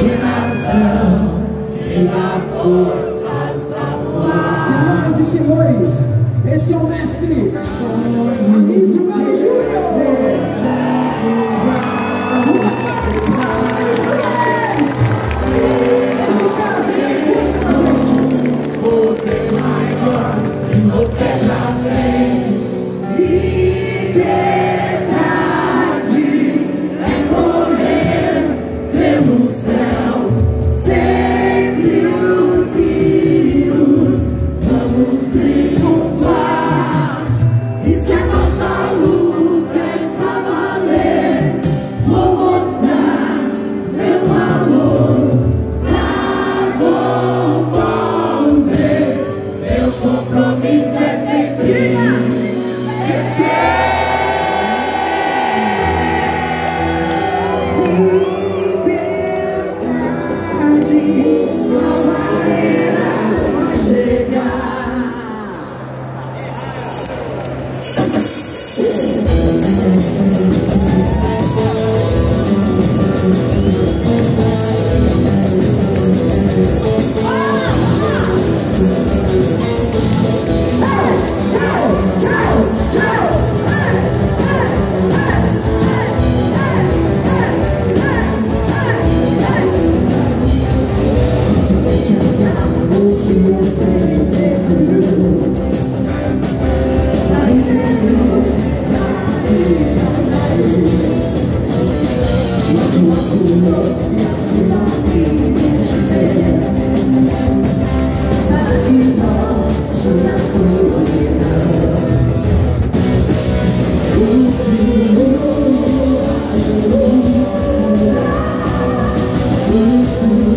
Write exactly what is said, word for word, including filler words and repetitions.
imaginação me dá forças pra voar. Senhoras e senhores, esse é o mestre Anísio Galo Júnior. Uma salva de palmas. Esse cara tem força na gente. Poder maior que você já tem. Liberdade é correr pelo céu, sempre unidos, vamos triunfar. Isso é nossa luta, é pra valer. Vou mostrar meu valor pra compreender. Meu compromisso é sempre vencer. Thank you.